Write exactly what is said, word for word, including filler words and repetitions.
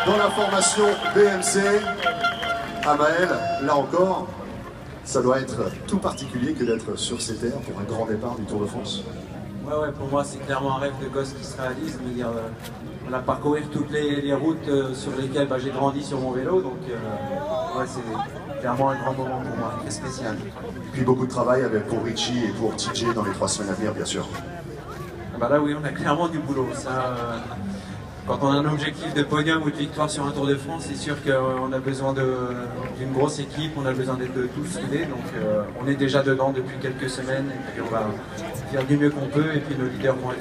dans la formation B M C. Amael, là encore, ça doit être tout particulier que d'être sur ces terres pour un grand départ du Tour de France. Ouais, ouais, pour moi c'est clairement un rêve de gosse qui se réalise. Je veux dire, euh, on a parcouru toutes les, les routes euh, sur lesquelles bah, j'ai grandi sur mon vélo, donc euh, ouais, c'est clairement un grand moment pour moi, très spécial. Et puis beaucoup de travail avec, pour Richie et pour T J dans les trois semaines à venir, bien sûr. Ah bah là oui, on a clairement du boulot. Ça, euh, quand on a un objectif de podium ou de victoire sur un Tour de France, c'est sûr qu'on a besoin d'une grosse équipe, on a besoin d'être tous soudés, donc euh, on est déjà dedans depuis quelques semaines et puis on va faire du mieux qu'on peut et puis nos leaders vont être